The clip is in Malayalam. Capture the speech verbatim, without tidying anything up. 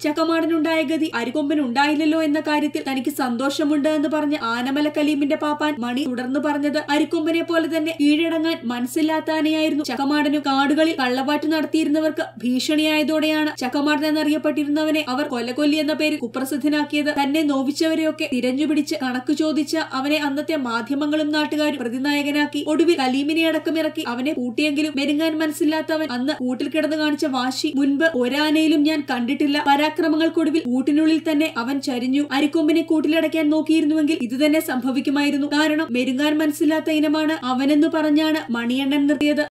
ചക്കമാടനുണ്ടായ ഗതി അരിക്കൊമ്പനുണ്ടായില്ലല്ലോ എന്ന കാര്യത്തിൽ തനിക്ക് സന്തോഷമുണ്ട് എന്ന് പറഞ്ഞ ആനമല കലീമിന്റെ പാപ്പാൻ മണി തുടർന്ന് പറഞ്ഞത് അരിക്കൊമ്പനെ പോലെ തന്നെ കീഴടങ്ങാൻ മനസ്സില്ലാത്ത ആനയായിരുന്നു ചക്കമാടനും. കാടുകളിൽ കള്ളപ്പാട്ട് നടത്തിയിരുന്നവർക്ക് ഭീഷണിയായതോടെയാണ് ചക്കമാടൻ എന്നറിയപ്പെട്ടിരുന്നവനെ അവർ കൊലകൊല്ലി എന്ന പേരിൽ കുപ്രസിദ്ധനാക്കിയത്. തന്നെ നോവിച്ചവരെയൊക്കെ തിരഞ്ഞുപിടിച്ച് കണക്ക് ചോദിച്ച അവനെ അന്നത്തെ മാധ്യമങ്ങളും നാട്ടുകാരും പ്രതിനായകനാക്കി. ഒടുവിൽ കലീമിനെ അടക്കം ഇറക്കി അവനെ കൂട്ടിയെങ്കിലും മെരുങ്ങാൻ മനസ്സില്ലാത്തവൻ അന്ന് കൂട്ടിൽ കിടന്ന് കാണിച്ച വാശി മുൻപ് ഒരാനയിലും ഞാൻ കണ്ടിട്ടില്ല. പരാക്രമങ്ങൾക്കൊടുവിൽ കൂട്ടിനുള്ളിൽ തന്നെ അവൻ ചരിഞ്ഞു. അരിക്കൊമ്പിനെ കൂട്ടിലടയ്ക്കാൻ നോക്കിയിരുന്നുവെങ്കിൽ ഇതുതന്നെ സംഭവിക്കുമായിരുന്നു. കാരണം മെരുങ്ങാൻ മനസ്സില്ലാത്ത ഇനമാണ് അവനെന്ന് പറഞ്ഞാണ് മണിയണ്ണൻ നിർത്തിയത്.